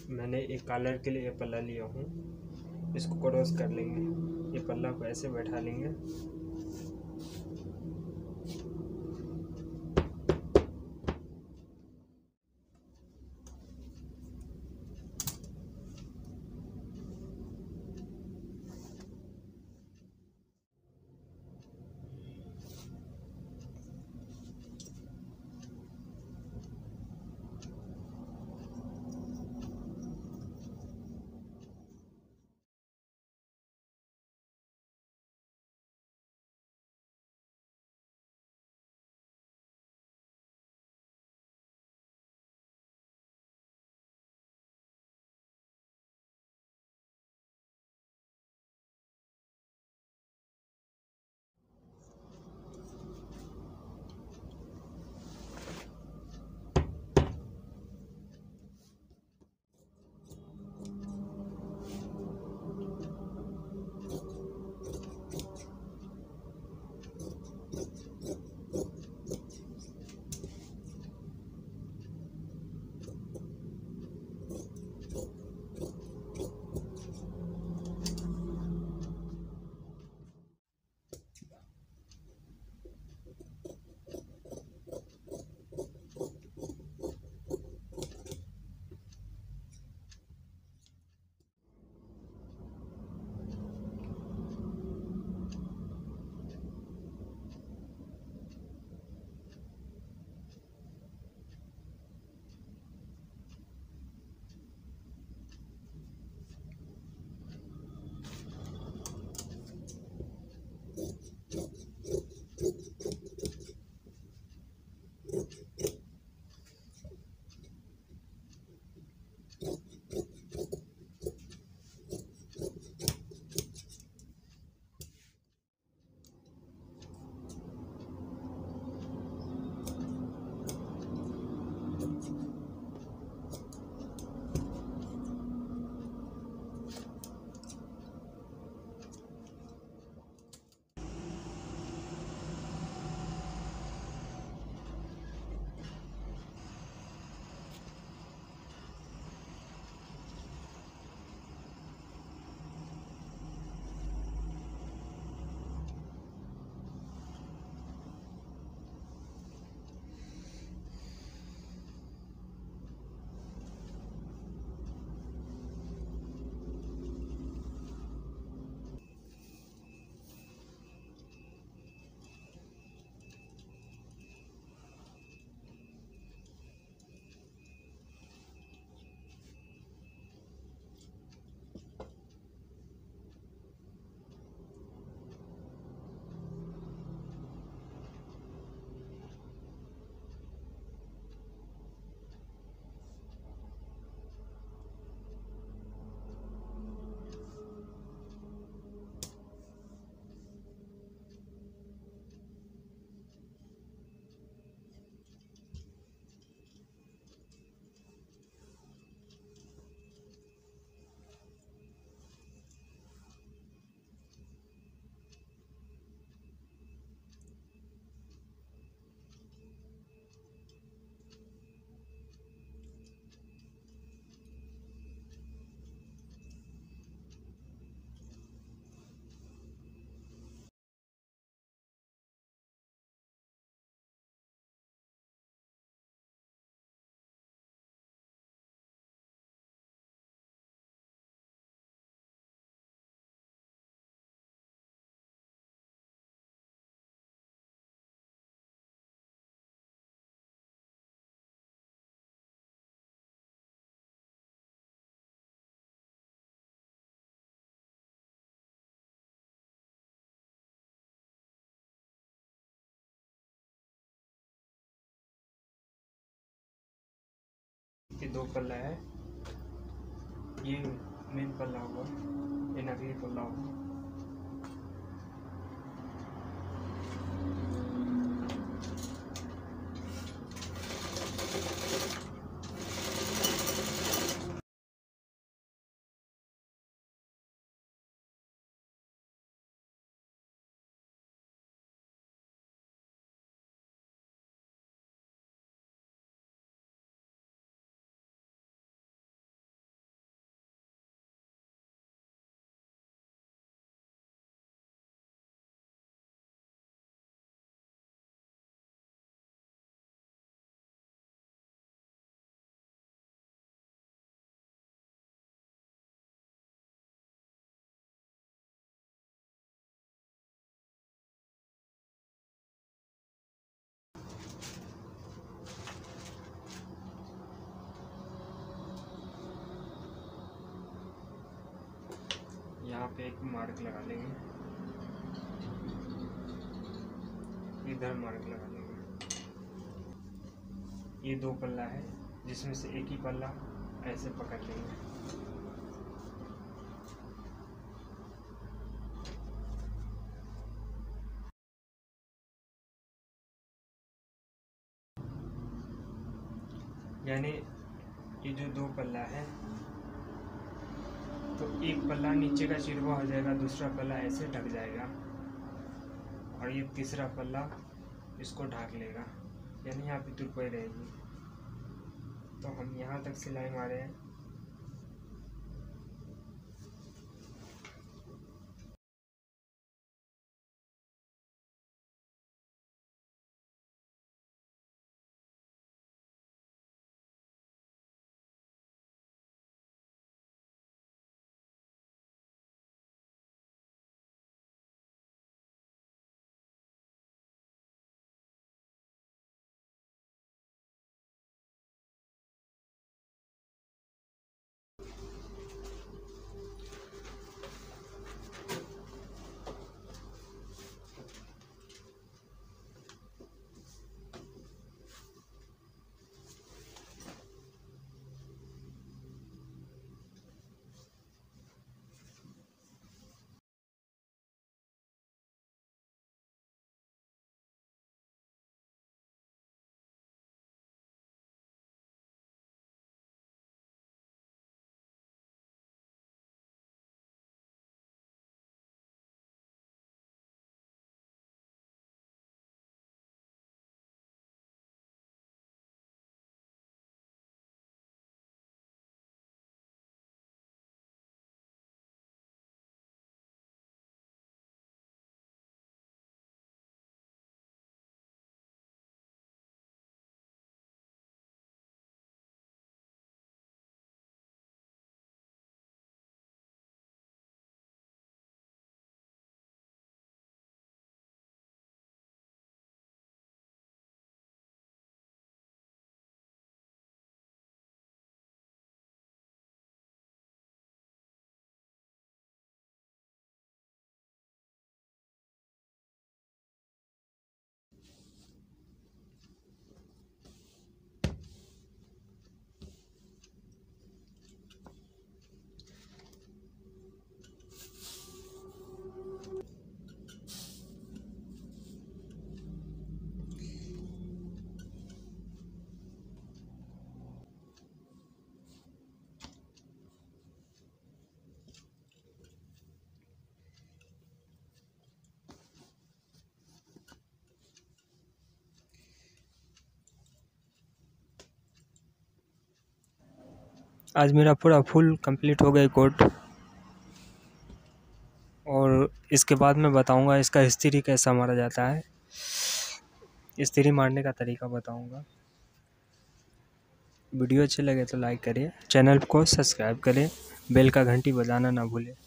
मैंने एक कलर के लिए ये पल्ला लिया हूँ, इसको क्रॉस कर लेंगे। ये पल्ला को ऐसे बैठा लेंगे। ये दो पल्ला है, ये मेन पल्ला होगा, ये नकली पल्ला होगा। यहाँ पे एक मार्क लगा लेंगे, इधर मार्क लगा लेंगे। ये 2 पल्ला है जिसमें से एक ही पल्ला ऐसे पकड़ लेंगे। यानी ये जो 2 पल्ला है तो एक पल्ला नीचे का चिरवा हो जाएगा, दूसरा पल्ला ऐसे ढक जाएगा और ये तीसरा पल्ला इसको ढक लेगा, यानी यहाँ पे तुरपाई रहेगी। तो हम यहाँ तक सिलाई मारे हैं। आज मेरा पूरा फुल कंप्लीट हो गया कोट, और इसके बाद मैं बताऊंगा इसका इस्त्री कैसा मारा जाता है, इस्त्री मारने का तरीका बताऊंगा। वीडियो अच्छे लगे तो लाइक करिए, चैनल को सब्सक्राइब करें, बेल का घंटी बजाना ना भूलें।